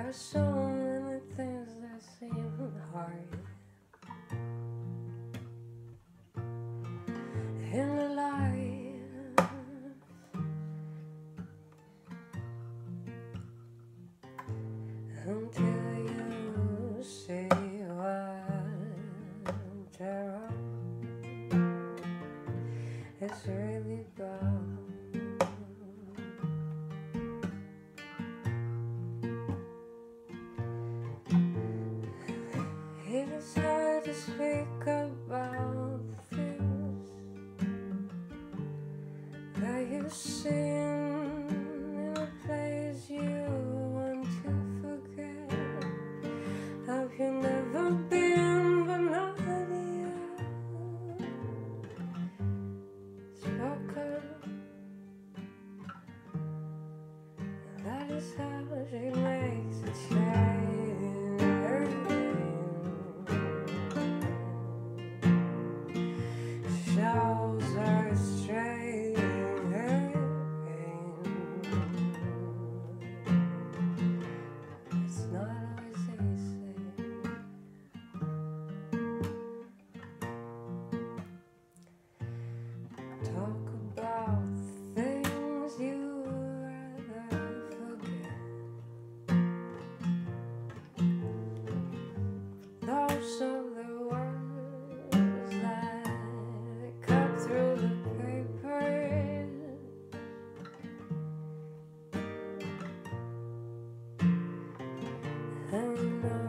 are so many things that seem hard in life, until you see what you're wrong. It's really gone. It's hard to speak about things that you've seen in a place you want to forget. Have you never been but Nadia spoken? That is how she makes a change. Shows her strength. It's not always easy. Talk about things you rather forget. Those are the words that cut through the paper. And